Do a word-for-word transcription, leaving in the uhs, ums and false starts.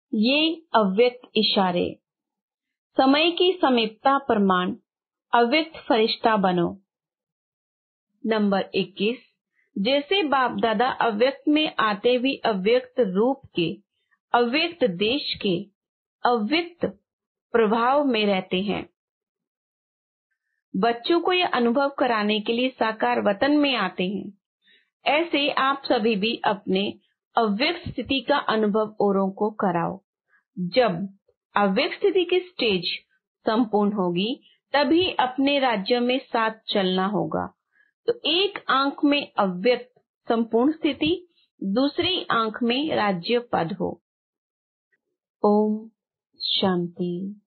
ये अव्यक्त इशारे। समय की समीपता प्रमाण अव्यक्त फरिश्ता बनो। नंबर इक्कीस, जैसे बाप दादा अव्यक्त में आते हुए अव्यक्त रूप के, अव्यक्त देश के, अव्यक्त प्रभाव में रहते हैं। बच्चों को यह अनुभव कराने के लिए साकार वतन में आते हैं। ऐसे आप सभी भी अपने अव्यक्त स्थिति का अनुभव औरों को कराओ। जब अव्यक्त स्थिति की स्टेज संपूर्ण होगी, तभी अपने राज्य में साथ चलना होगा। तो एक आंख में अव्यक्त संपूर्ण स्थिति, दूसरी आंख में राज्य पद हो। ओम शांति।